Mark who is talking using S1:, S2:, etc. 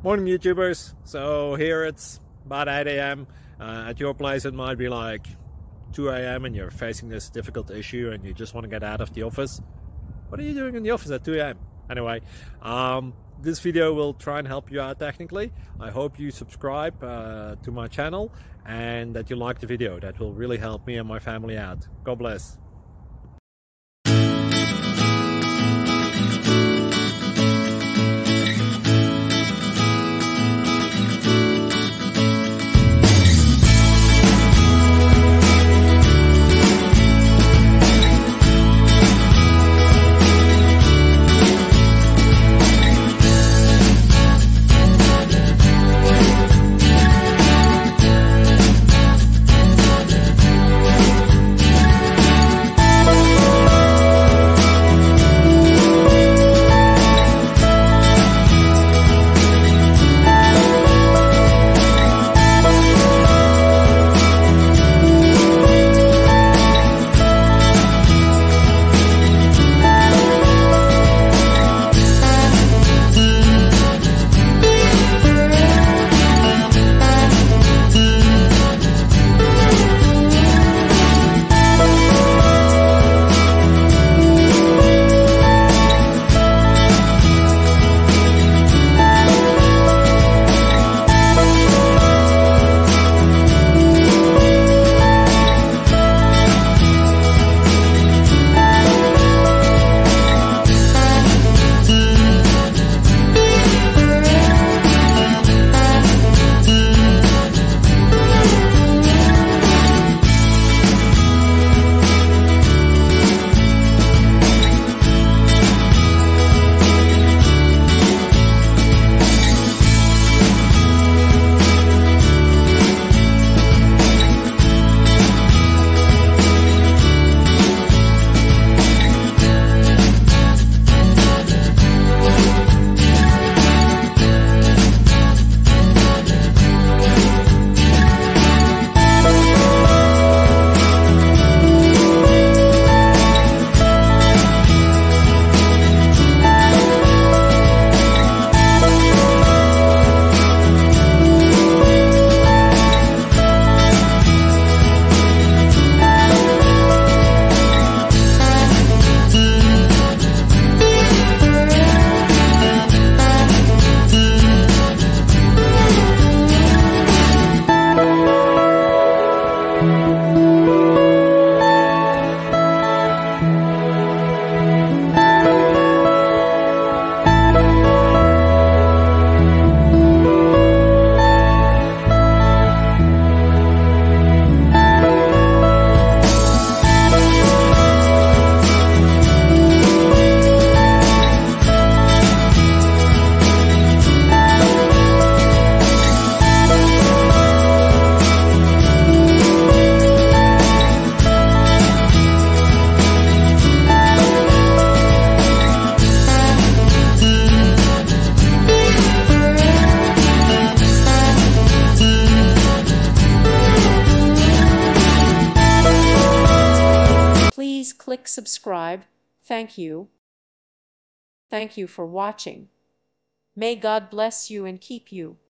S1: Morning YouTubers. So here it's about 8 a.m. At your place it might be like 2 a.m. and you're facing this difficult issue and you just want to get out of the office. What are you doing in the office at 2 a.m.? Anyway, this video will try and help you out technically. I hope you subscribe to my channel and that you like the video. That will really help me and my family out. God bless.
S2: Please click subscribe. Thank you. Thank you for watching. May God bless you and keep you.